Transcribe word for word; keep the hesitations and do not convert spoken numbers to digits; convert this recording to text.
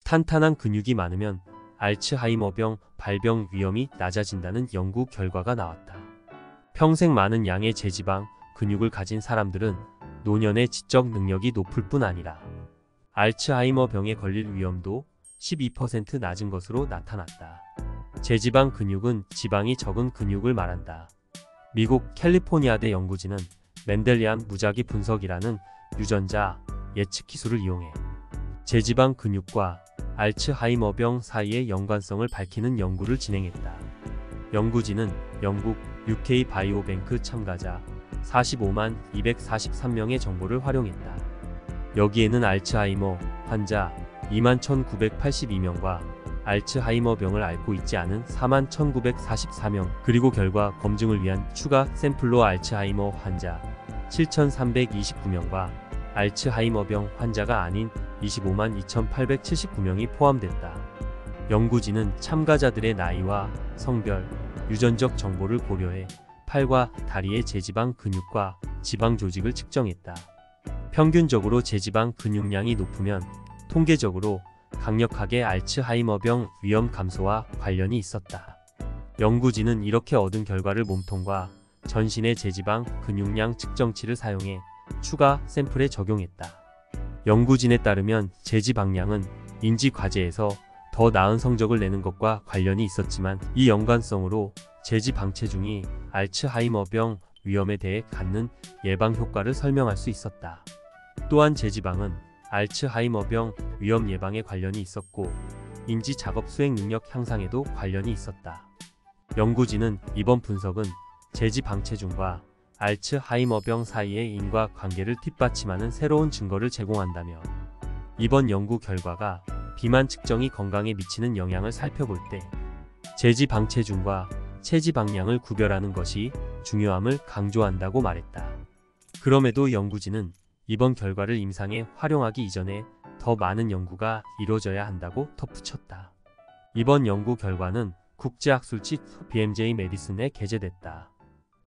탄탄한 근육이 많으면 알츠하이머병 발병 위험이 낮아진다는 연구 결과가 나왔다. 평생 많은 양의 제지방, 근육을 가진 사람들은 노년의 지적 능력이 높을 뿐 아니라 알츠하이머병에 걸릴 위험도 십이 퍼센트 낮은 것으로 나타났다. 제지방 근육은 지방이 적은 근육을 말한다. 미국 캘리포니아대 연구진은 멘델리안 무작위 분석이라는 유전자 예측 기술을 이용해 제지방 근육과 알츠하이머병 사이의 연관성을 밝히는 연구를 진행했다. 연구진은 영국 유케이 바이오뱅크 참가자 사십오만 이백사십삼 명의 정보를 활용했다. 여기에는 알츠하이머 환자 이만 천구백팔십이 명과 알츠하이머병을 앓고 있지 않은 사만 천구백사십사 명, 그리고 결과 검증을 위한 추가 샘플로 알츠하이머 환자 칠천삼백이십구 명과 알츠하이머병 환자가 아닌 이십오만 이천팔백칠십구 명이 포함됐다. 연구진은 참가자들의 나이와 성별, 유전적 정보를 고려해 팔과 다리의 제지방 근육과 지방 조직을 측정했다. 평균적으로 제지방 근육량이 높으면 통계적으로 강력하게 알츠하이머병 위험 감소와 관련이 있었다. 연구진은 이렇게 얻은 결과를 몸통과 전신의 제지방 근육량 측정치를 사용해 추가 샘플에 적용했다. 연구진에 따르면 제지방량은 인지 과제에서 더 나은 성적을 내는 것과 관련이 있었지만, 이 연관성으로 제지방체중이 알츠하이머병 위험에 대해 갖는 예방 효과를 설명할 수 있었다. 또한 제지방은 알츠하이머병 위험 예방에 관련이 있었고, 인지 작업 수행 능력 향상에도 관련이 있었다. 연구진은 이번 분석은 제지방체중과 알츠하이머병 사이의 인과관계를 뒷받침하는 새로운 증거를 제공한다며, 이번 연구 결과가 비만 측정이 건강에 미치는 영향을 살펴볼 때 제지방체중과 체지방량을 구별하는 것이 중요함을 강조한다고 말했다. 그럼에도 연구진은 이번 결과를 임상에 활용하기 이전에 더 많은 연구가 이루어져야 한다고 덧붙였다. 이번 연구 결과는 국제학술지 비엠제이 메디슨에 게재됐다.